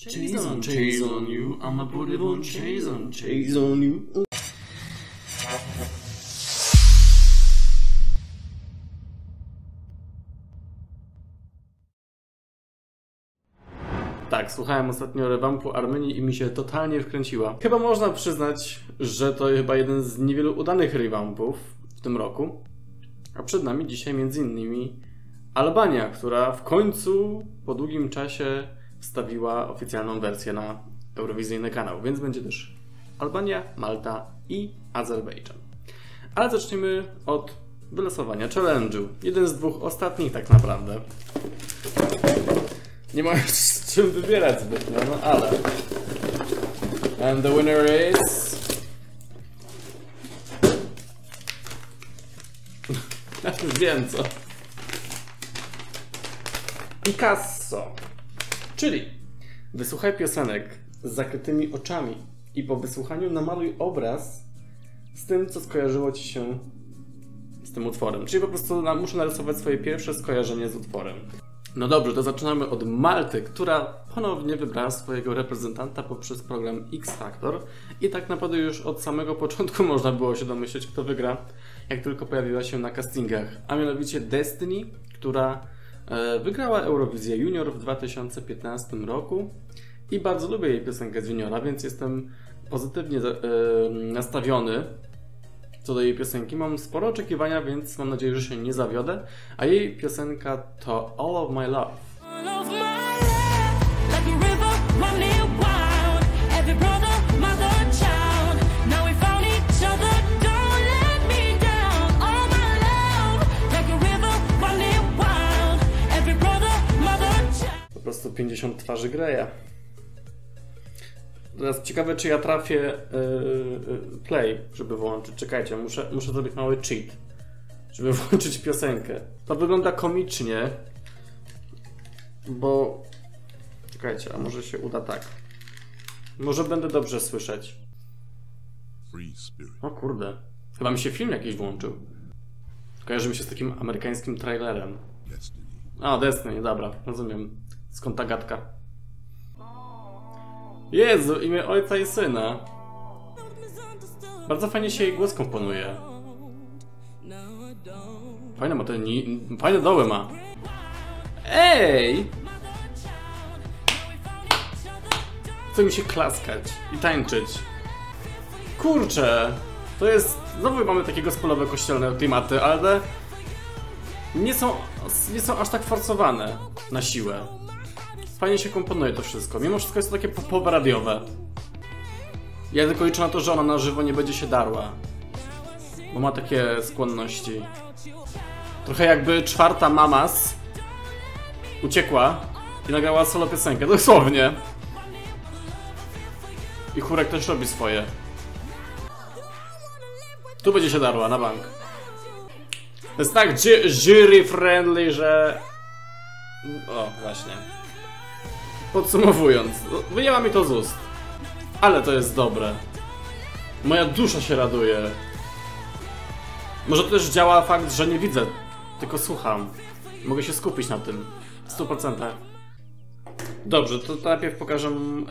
Chase on you, I'ma put it on chase on you. Tak, słuchałem ostatnio rewampu Armenii i mi się totalnie wkręciła. Chyba można przyznać, że to chyba jeden z niewielu udanych rewampów w tym roku. A przed nami dzisiaj m.in. Albania, która w końcu po długim czasie wstawiła oficjalną wersję na eurowizyjny kanał, więc będzie też Albania, Malta i Azerbejdżan. Ale zacznijmy od wylosowania challenge'u. Jeden z dwóch ostatnich tak naprawdę. Nie ma z czym wybierać zbytnio, no ale... And the winner is... Wiem co. Picasso. Czyli wysłuchaj piosenek z zakrytymi oczami i po wysłuchaniu namaluj obraz z tym, co skojarzyło ci się z tym utworem. Czyli po prostu muszę narysować swoje pierwsze skojarzenie z utworem. No dobrze, to zaczynamy od Malty, która ponownie wybrała swojego reprezentanta poprzez program X Factor i tak naprawdę już od samego początku można było się domyśleć, kto wygra, jak tylko pojawiła się na castingach, a mianowicie Destiny, która wygrała Eurowizję Junior w 2015 roku i bardzo lubię jej piosenkę z Juniora, więc jestem pozytywnie nastawiony co do jej piosenki. Mam sporo oczekiwania, więc mam nadzieję, że się nie zawiodę, a jej piosenka to All of My Love. Po prostu 50 twarzy Greya. Teraz ciekawe, czy ja trafię play, żeby włączyć. Czekajcie, muszę zrobić mały cheat, żeby włączyć piosenkę. To wygląda komicznie, bo... Czekajcie, a może się uda tak. Może będę dobrze słyszeć. O kurde, chyba mi się film jakiś włączył. Kojarzy mi się z takim amerykańskim trailerem. A, Destiny, dobra, rozumiem. Skąd ta gadka? Jezu, imię ojca i syna. Bardzo fajnie się jej głos komponuje. Fajne ma ten... Fajne doły ma. Ej! Chce mi się klaskać i tańczyć. Kurczę! To jest... Znowu mamy takie gospolowe, kościelne klimaty, ale... Nie są aż tak forsowane na siłę. Fajnie się komponuje to wszystko. Mimo wszystko jest to takie pop-radiowe. Ja tylko liczę na to, że ona na żywo nie będzie się darła. Bo ma takie skłonności. Trochę jakby czwarta Mamas uciekła i nagrała solo piosenkę. Dosłownie. I chórek też robi swoje. Tu będzie się darła, na bank. To jest tak jury friendly, że... O, właśnie. Podsumowując, wyjęła mi to z ust. Ale to jest dobre. Moja dusza się raduje. Może to też działa fakt, że nie widzę, tylko słucham. Mogę się skupić na tym. W 100%. Dobrze, to najpierw pokażę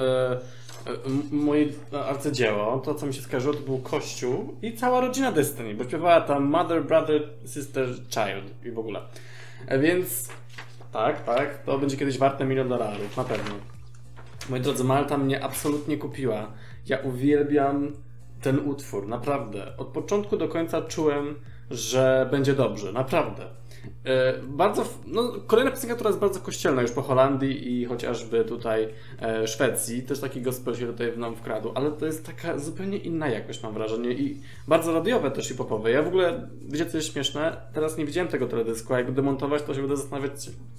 moje arcydzieło. To, co mi się skojarzyło, to był Kościół i cała rodzina Destiny, bo śpiewała tam Mother, Brother, Sister, Child i w ogóle. Więc... Tak, to będzie kiedyś warte $1 milion, na pewno. Moi drodzy, Malta mnie absolutnie kupiła. Ja uwielbiam ten utwór, naprawdę. Od początku do końca czułem, że będzie dobrze, naprawdę. Kolejna piosenka, która jest bardzo kościelna już po Holandii i chociażby tutaj Szwecji. Też taki gospel się tutaj nam wkradł, ale to jest taka zupełnie inna jakość, mam wrażenie. I bardzo radiowe też i popowe. Ja w ogóle, wiecie co jest śmieszne? Teraz nie widziałem tego teledysku, a jak go demontować, to się będę zastanawiać,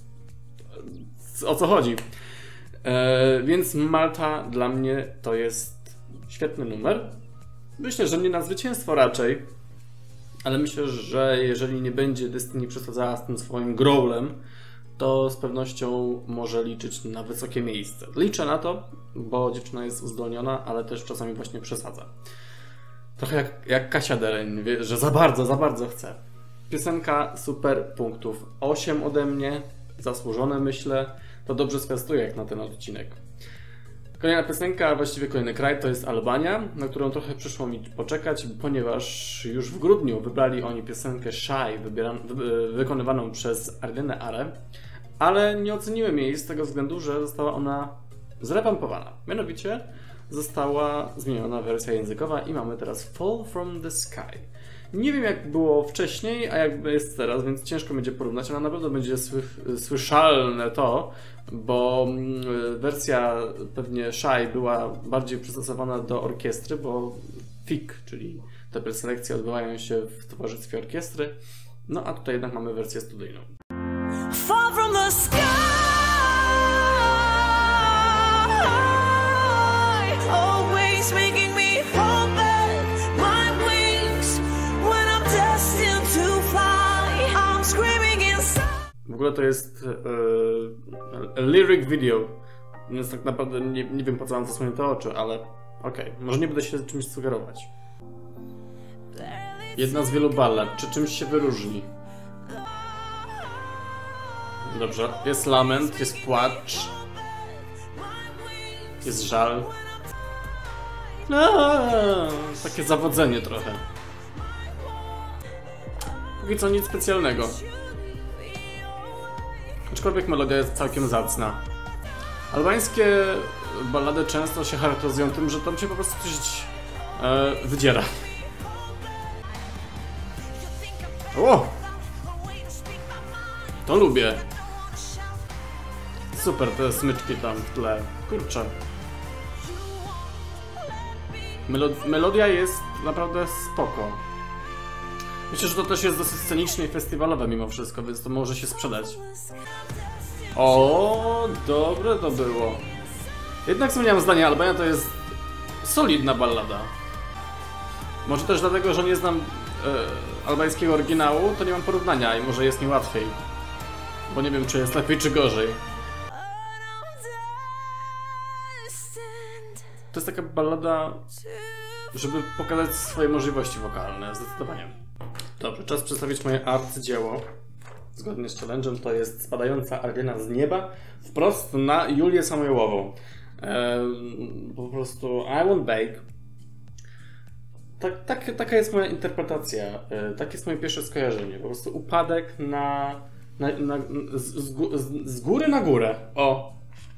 o co chodzi. Więc Malta dla mnie to jest świetny numer. Myślę, że nie na zwycięstwo raczej, ale myślę, że jeżeli nie będzie Destiny przesadzała z tym swoim growlem, to z pewnością może liczyć na wysokie miejsce. Liczę na to, bo dziewczyna jest uzdolniona, ale też czasami właśnie przesadza. Trochę jak Kasia Dereń, wie, że za bardzo chce. Piosenka super, punktów 8 ode mnie, zasłużone myślę. To dobrze zwiastuje jak na ten odcinek. Kolejna piosenka, a właściwie kolejny kraj to jest Albania, na którą trochę przyszło mi poczekać, ponieważ już w grudniu wybrali oni piosenkę Shy, wykonywaną przez Arlenę Are, ale nie oceniłem jej z tego względu, że została ona zrewampowana. Mianowicie została zmieniona wersja językowa i mamy teraz Fall from the Sky. Nie wiem jak było wcześniej, a jak jest teraz, więc ciężko będzie porównać, ale na pewno będzie słyszalne to, bo wersja pewnie Shy była bardziej przystosowana do orkiestry, bo FIK, czyli te preselekcje odbywają się w towarzystwie orkiestry, no a tutaj jednak mamy wersję studyjną. Fall from the sky, always making me hold back my wings when I'm destined to fly. I'm screaming inside. W ogóle to jest lyric video, więc tak naprawdę nie wiem po co mam zasłonię te oczy, ale okej, może nie będę się czymś sugerować. Jedna z wielu ballad, czy czymś się wyróżni? Dobrze, jest lament, jest płacz, jest żal. Takie zawodzenie trochę. Póki co nic specjalnego. Aczkolwiek melodia jest całkiem zacna. Albańskie ballady często się charakteryzują tym, że tam się po prostu coś wydziera. O! To lubię. Super, te smyczki tam w tle. Kurczę. Melodia jest naprawdę spoko. Myślę, że to też jest dosyć sceniczne i festiwalowe mimo wszystko, więc to może się sprzedać. O, dobre to było. Jednak zmieniam zdanie, Albania to jest solidna ballada. Może też dlatego, że nie znam albańskiego oryginału, to nie mam porównania i może jest mi łatwiej. Bo nie wiem, czy jest lepiej, czy gorzej. To jest taka ballada, żeby pokazać swoje możliwości wokalne, zdecydowanie. Dobrze, czas przedstawić moje arcydzieło. Zgodnie z challenge'em to jest Spadająca Arlena z nieba wprost na Julię Samojłową. Po prostu I won't bake. Taka jest moja interpretacja. Takie jest moje pierwsze skojarzenie. Po prostu upadek z góry na górę. O!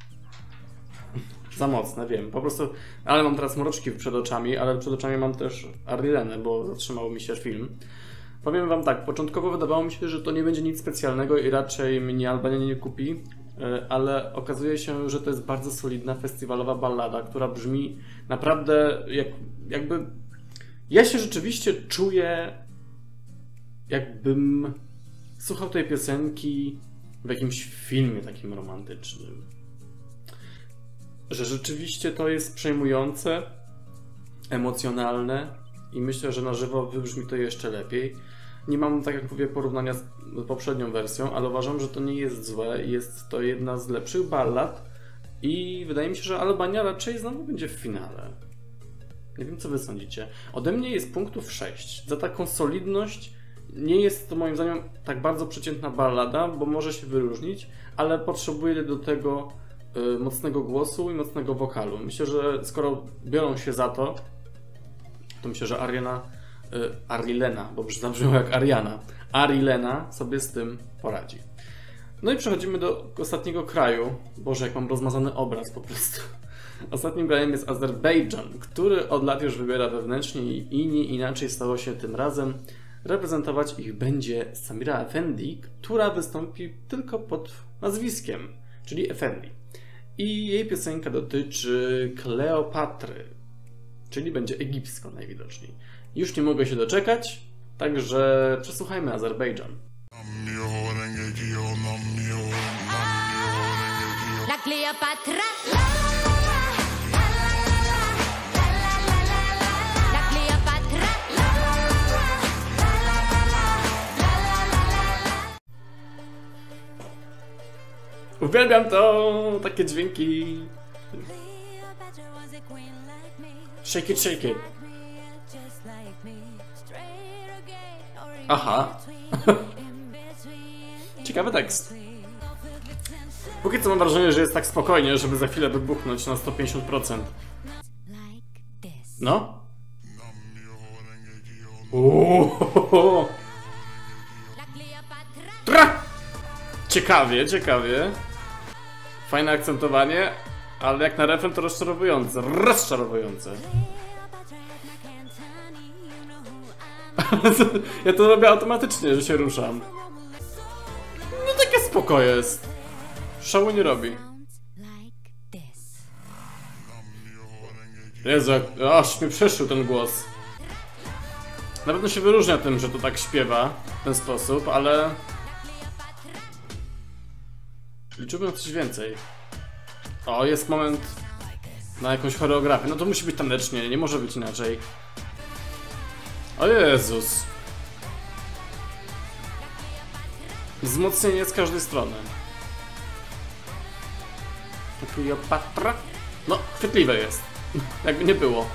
Za mocne, wiem. Po prostu, ale mam teraz mroczki przed oczami, ale przed oczami mam też Arlenę, bo zatrzymał mi się film. Powiem wam tak, początkowo wydawało mi się, że to nie będzie nic specjalnego i raczej mnie Albania nie kupi, ale okazuje się, że to jest bardzo solidna festiwalowa ballada, która brzmi naprawdę jakby... Ja się rzeczywiście czuję, jakbym słuchał tej piosenki w jakimś filmie takim romantycznym. Że rzeczywiście to jest przejmujące, emocjonalne i myślę, że na żywo wybrzmi to jeszcze lepiej. Nie mam, tak jak mówię, porównania z poprzednią wersją, ale uważam, że to nie jest złe. Jest to jedna z lepszych ballad i wydaje mi się, że Albania raczej znowu będzie w finale. Nie wiem, co wy sądzicie. Ode mnie jest punktów 6. Za taką solidność nie jest to moim zdaniem tak bardzo przeciętna ballada, bo może się wyróżnić, ale potrzebuje do tego mocnego głosu i mocnego wokalu. Myślę, że skoro biorą się za to, to myślę, że Arlena, bo zabrzmiał jak Ariana. Arlena sobie z tym poradzi. No i przechodzimy do ostatniego kraju. Boże, jak mam rozmazany obraz po prostu. Ostatnim krajem jest Azerbejdżan, który od lat już wybiera wewnętrznie i nie inaczej stało się tym razem. Reprezentować ich będzie Samira Efendi, która wystąpi tylko pod nazwiskiem, czyli Efendi. I jej piosenka dotyczy Kleopatry, czyli będzie egipsko najwidoczniej. Już nie mogę się doczekać, także przesłuchajmy Azerbejdżan. La Cleopatra. La Cleopatra. Uwielbiam to! Takie dźwięki. Shake it, shake it. Aha. Ciekawy tekst. Póki co mam wrażenie, że jest tak spokojnie, żeby za chwilę wybuchnąć na 150%. No? Ciekawie, ciekawie. Fajne akcentowanie, ale jak na refren to rozczarowujące. Rozczarowujące. Ja to robię automatycznie, że się ruszam. No takie spoko jest. Szału nie robi. Jezu, aż mi przeszył ten głos. Na pewno się wyróżnia tym, że to tak śpiewa w ten sposób, ale... liczyłbym na coś więcej. O, jest moment na jakąś choreografię. No to musi być tanecznie, nie może być inaczej. O Jezus. Wzmocnienie z każdej strony. Kleopatra? No, chwytliwe jest. Jakby nie było.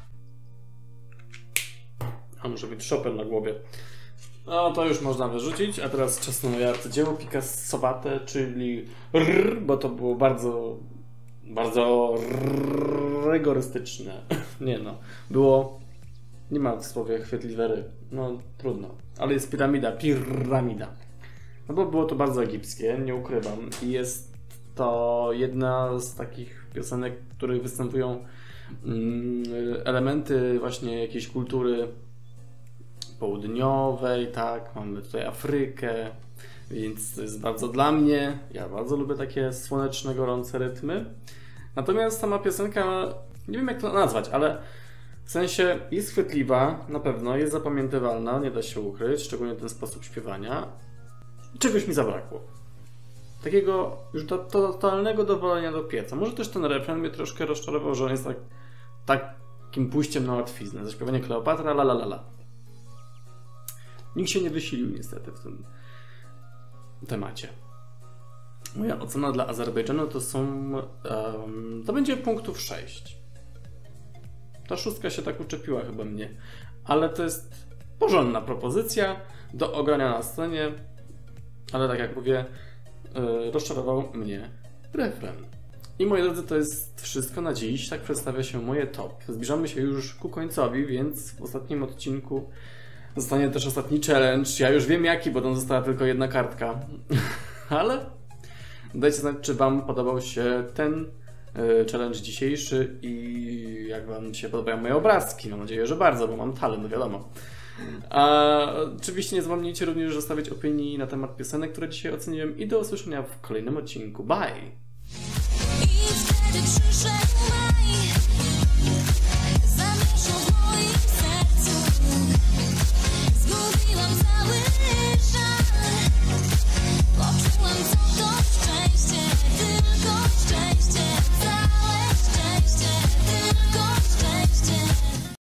A może być Chopin na głowie. No to już można wyrzucić, a teraz czas na moje arcydzieło Picassowate, czyli bo to było bardzo rygorystyczne. Nie no, było... Nie ma w słowie chwytliwe ry. No trudno. Ale jest piramida. No bo było to bardzo egipskie, nie ukrywam. I jest to jedna z takich piosenek, w których występują elementy właśnie jakiejś kultury południowej, tak, mamy tutaj Afrykę, więc to jest bardzo dla mnie, ja bardzo lubię takie słoneczne, gorące rytmy. Natomiast sama piosenka, nie wiem jak to nazwać, ale w sensie jest chwytliwa, na pewno, jest zapamiętywalna, nie da się ukryć, szczególnie ten sposób śpiewania. Czegoś mi zabrakło. Takiego już totalnego dowolenia do pieca. Może też ten refren mnie troszkę rozczarował, że on jest takim pójściem na łatwiznę. Zaśpiewanie Kleopatra, la la la la. Nikt się nie wysilił niestety w tym temacie. Moja ocena dla Azerbejdżanu to to będzie punktów 6. Ta szóstka się tak uczepiła chyba mnie. Ale to jest porządna propozycja do ogrania na scenie. Ale tak jak mówię, rozczarował mnie refren. I moi drodzy, to jest wszystko na dziś. Tak przedstawia się moje top. Zbliżamy się już ku końcowi, więc w ostatnim odcinku zostanie też ostatni challenge. Ja już wiem jaki, bo tam została tylko jedna kartka. Ale dajcie znać, czy wam podobał się ten challenge dzisiejszy i jak wam się podobają moje obrazki. Mam nadzieję, że bardzo, bo mam talent, wiadomo. A oczywiście nie zapomnijcie również zostawić opinii na temat piosenek, które dzisiaj oceniłem i do usłyszenia w kolejnym odcinku. Bye!